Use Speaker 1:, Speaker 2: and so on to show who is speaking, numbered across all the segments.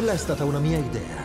Speaker 1: Quella è stata una mia idea.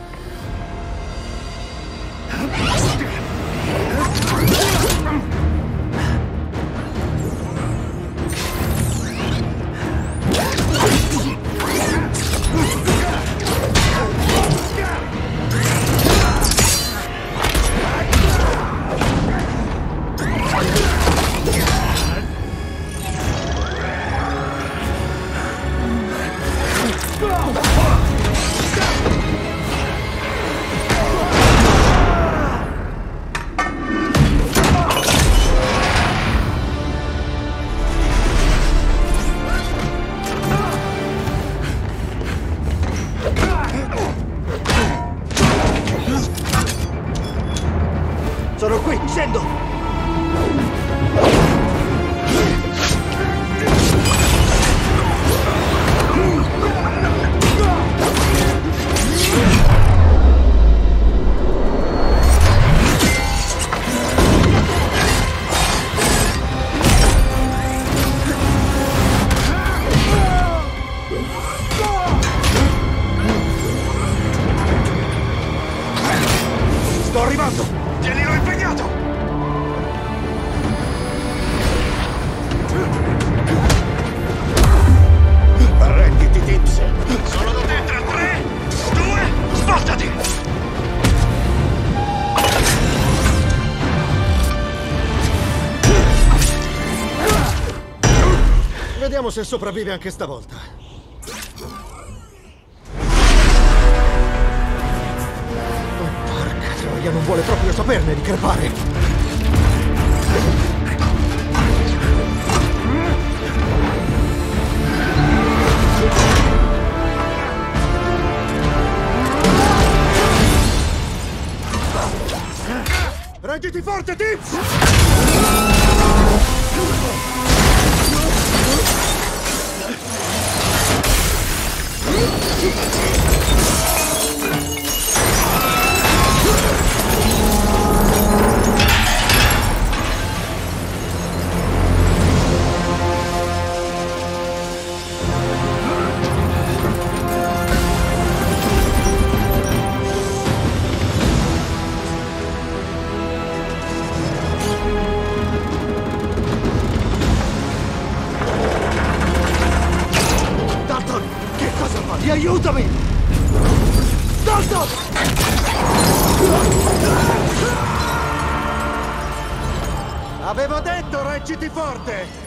Speaker 2: Sono qui, scendo! Sto arrivando! Tienilo impegnato! Arrenditi, Tips! Sono da te tra 3, 2, spostati!
Speaker 1: Vediamo se sopravvive anche stavolta. Porca troia, non vuole proprio saperne di crepare! Reggiti forte, Tips! Dalton, che cosa fai? Aiutami! Dalton! Avevo detto, reggiti forte!